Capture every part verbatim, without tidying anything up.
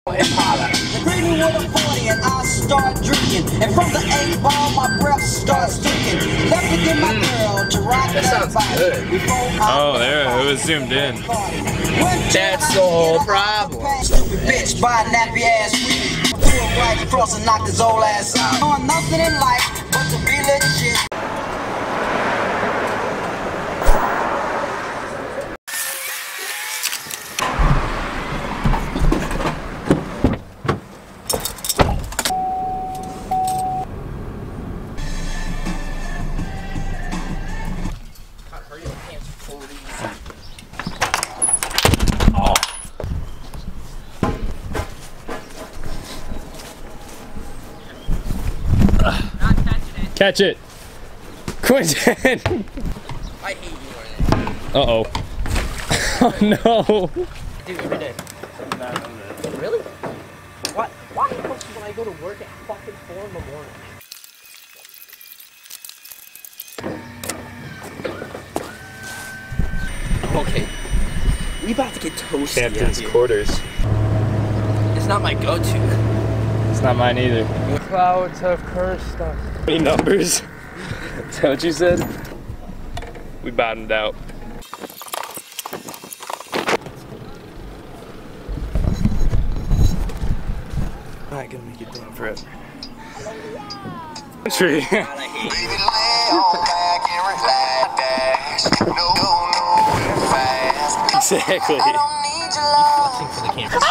They greet me with a forty and I start drinking. And from the eight ball my breath starts stinking. Left to get my girl to rock that, that body good. Oh, there, it was zoomed in. That's the whole problem. Stupid bitch by a nappy ass weed. Threw it right across and knocked his old ass out. On nothing in life but to be legit. Catch it, Quentin. I hate you more than Uh oh. Oh no. Dude, every day. Really? What? Why when I go to work at fucking four in the morning? Okay. We about to get toasted. Captain's quarters. It's not my go-to. It's not mine either. Clouds have cursed us. Any numbers? Is that what you said? We bottomed out. Not gonna make it down forever. Tree. Exactly. You flexing for the camera.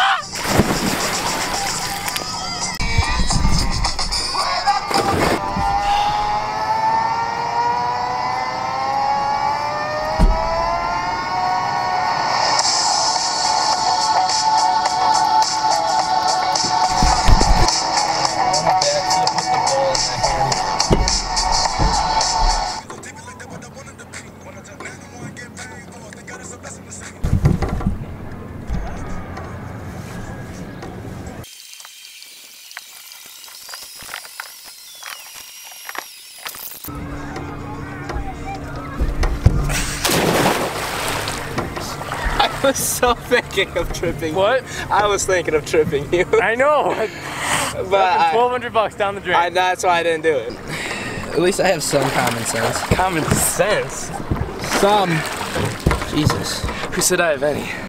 I was so thinking of tripping. What? I was thinking of tripping you. I know. But twelve hundred bucks down the drain. I, that's why I didn't do it. At least I have some common sense. Common sense? Some. Jesus. Who said I have any?